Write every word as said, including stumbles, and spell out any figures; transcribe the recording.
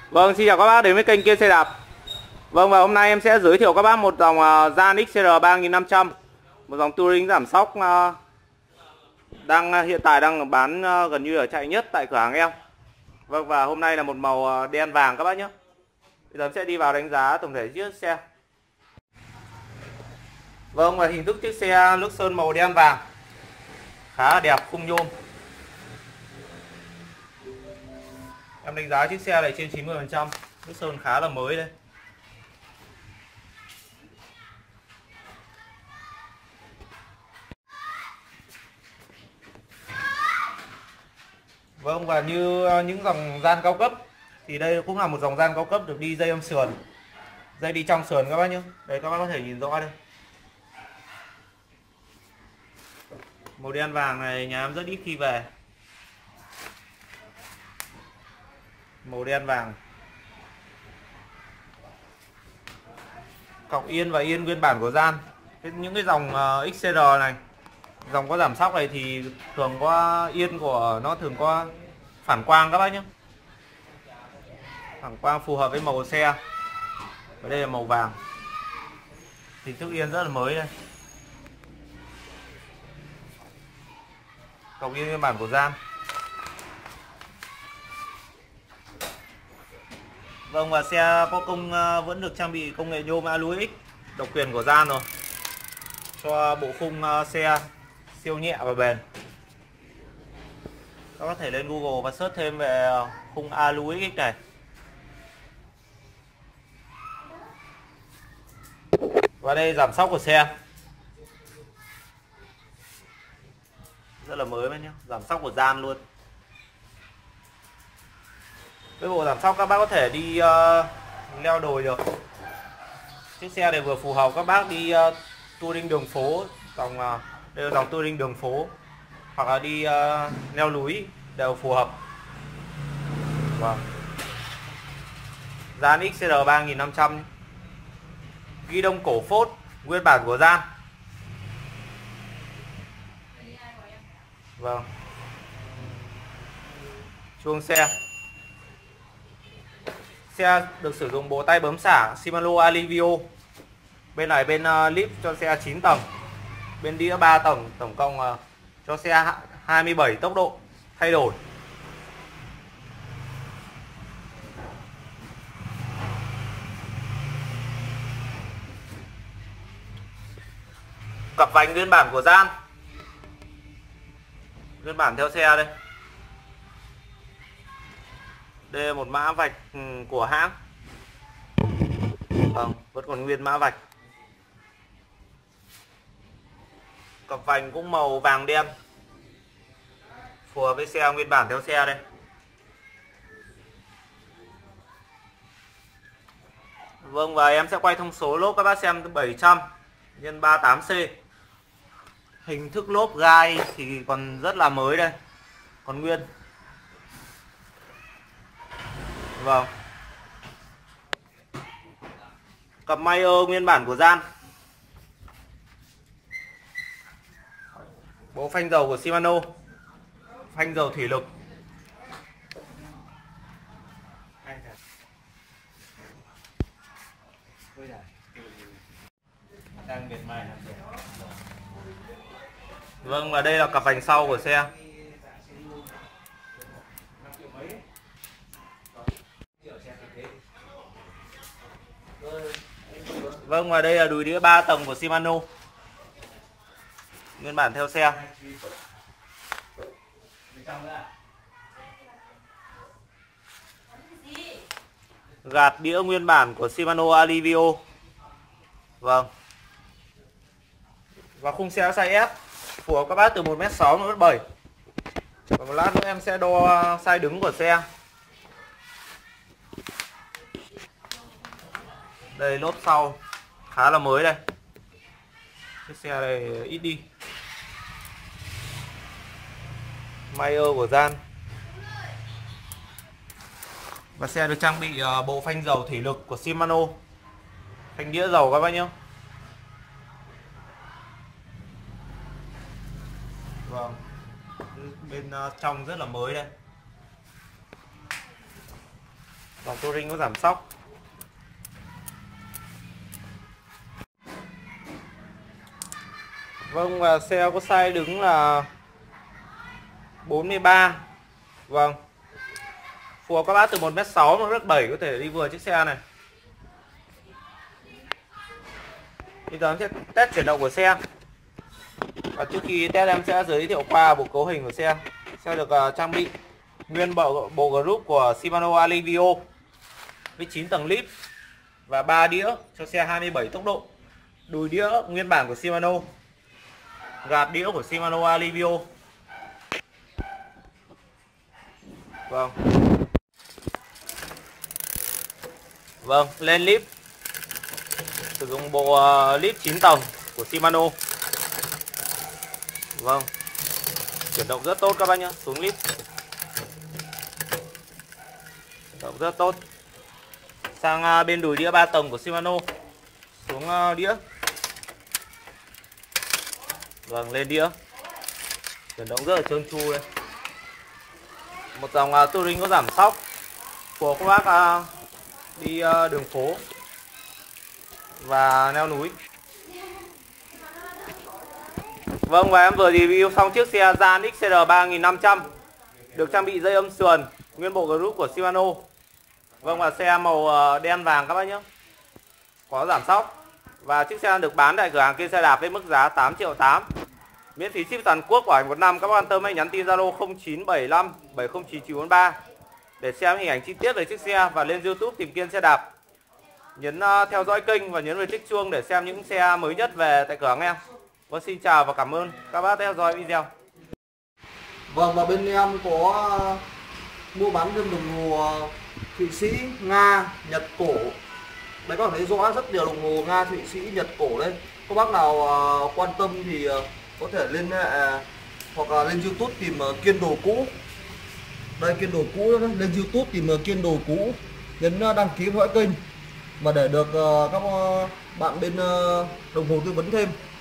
Vâng, xin chào các bác đến với kênh Kiên Xe Đạp. Vâng, và hôm nay em sẽ giới thiệu các bác một dòng uh, Gian ích xê rờ ba nghìn năm trăm, một dòng touring giảm xóc uh, đang uh, hiện tại đang bán uh, gần như ở chạy nhất tại cửa hàng em. Vâng, và hôm nay là một màu uh, đen vàng các bác nhé. Bây giờ em sẽ đi vào đánh giá tổng thể chiếc xe. Vâng, và hình thức chiếc xe nước sơn màu đen vàng khá là đẹp, khung nhôm. Em đánh giá chiếc xe này trên chín mươi phần trăm, nước sơn khá là mới đây. Vâng, và như những dòng gian cao cấp thì đây cũng là một dòng gian cao cấp được đi dây âm sườn, dây đi trong sườn các bác nhé. Đây các bác có thể nhìn rõ đây. Màu đen vàng này nhà em rất ít khi về. Màu đen vàng. Cọc yên và yên nguyên bản của Gian. Những cái dòng uh, ích xê rờ này, dòng có giảm xóc này thì thường có yên của nó thường có phản quang các bác nhé. Phản quang phù hợp với màu xe. Và đây là màu vàng. Hình thức yên rất là mới đây. Cọc yên nguyên bản của Gian. Vâng, và xe có công vẫn được trang bị công nghệ nhôm Aluix độc quyền của Gian rồi, cho bộ khung xe siêu nhẹ và bền. Các có thể lên Google và search thêm về khung Aluix này. Và đây giảm xóc của xe rất là mới nhé, giảm xóc của Gian luôn. Cái bộ giảm xóc các bác có thể đi uh, leo đồi được. Chiếc xe này vừa phù hợp các bác đi uh, touring đường phố, dòng uh, đây là dòng touring đường phố hoặc là đi uh, leo núi đều phù hợp. Vâng. Gian ích xê rờ ba nghìn năm trăm, ghi đông cổ phốt nguyên bản của Gian. Vâng. Chuông xe. Xe được sử dụng bộ tay bấm xả Shimano Alivio. Bên này bên uh, lip cho xe chín tầng, bên đĩa ba tầng, tổng cộng uh, cho xe hai mươi bảy tốc độ thay đổi. Cặp vành nguyên bản của Gian, nguyên bản theo xe đây. Đây là một mã vạch của hãng. Vâng, vẫn còn nguyên mã vạch. Cặp vành cũng màu vàng đen, phù hợp với xe nguyên bản theo xe đây. Vâng, và em sẽ quay thông số lốp các bác xem bảy trăm nhân ba mươi tám C. Hình thức lốp gai thì còn rất là mới đây, còn nguyên. Vâng. Cặp Mayer nguyên bản của Gian. Bộ phanh dầu của Shimano, phanh dầu thủy lực. Vâng, và đây là cặp vành sau của xe. Vâng, và đây là đùi đĩa ba tầng của Shimano, nguyên bản theo xe. Gạt đĩa nguyên bản của Shimano Alivio. Vâng. Và khung xe size S, phù hợp các bác từ một mét sáu đến một mét bảy. Và một lát nữa em sẽ đo size đứng của xe. Đây lốp sau khá là mới đây. Chiếc xe này ít đi. Mayer của Gian. Và xe được trang bị bộ phanh dầu thủy lực của Shimano, phanh đĩa dầu các bác nhé. Vâng. Bên trong rất là mới đây. Dòng touring có giảm xóc. Vâng, và xe có size đứng là bốn mươi ba. Vâng, phù hợp các bác từ một mét sáu đến một mét bảy có thể đi vừa chiếc xe này. Bây giờ em sẽ test chuyển động của xe. Và trước khi test em sẽ giới thiệu qua bộ cấu hình của xe. Xe được uh, trang bị nguyên bộ bộ group của Shimano Alivio với chín tầng lip và ba đĩa cho xe hai mươi bảy tốc độ. Đùi đĩa nguyên bản của Shimano, gạt đĩa của Shimano Alivio. Vâng. Vâng, lên lip sử dụng bộ uh, lip chín tầng của Shimano. Vâng, chuyển động rất tốt các bác nhé. Xuống lip chuyển động rất tốt. Sang uh, bên đùi đĩa ba tầng của Shimano, xuống uh, đĩa. Vâng, lên đĩa chuyển động rất là trơn tru đây. Một dòng uh, touring có giảm xóc của các bác uh, đi uh, đường phố và leo núi. Vâng, và em vừa review xong chiếc xe Gian ích xê rờ ba nghìn năm trăm được trang bị dây âm sườn nguyên bộ group của Shimano. Vâng, và xe màu đen vàng các bác nhé, có giảm xóc. Và chiếc xe được bán tại cửa hàng Kiên Xe Đạp với mức giá tám triệu tám, miễn phí ship toàn quốc, bảo hành một năm. Các bác quan tâm hãy nhắn tin Zalo không chín bảy lăm bảy không chín chín bốn ba để xem hình ảnh chi tiết về chiếc xe và lên YouTube tìm Kiên Xe Đạp. Nhấn uh, theo dõi kênh và nhấn vào chiếc chuông để xem những xe mới nhất về tại cửa hàng em. Vâng, xin chào và cảm ơn các bác theo dõi video. Vâng, và bên em có uh, mua bán thêm đồng hồ uh, Thụy Sĩ, Nga, Nhật cổ. Đấy, các bạn thấy rõ rất nhiều đồng hồ Nga, Thụy Sĩ, Nhật cổ đấy. Các bác nào uh, quan tâm thì uh, có thể lên uh, hoặc là lên YouTube tìm uh, Kiên Đồ Cũ. Đây, Kiên Đồ Cũ đó. Lên YouTube tìm uh, Kiên Đồ Cũ, nhấn uh, đăng ký dõi kênh và để được uh, các uh, bạn bên uh, đồng hồ tư vấn thêm.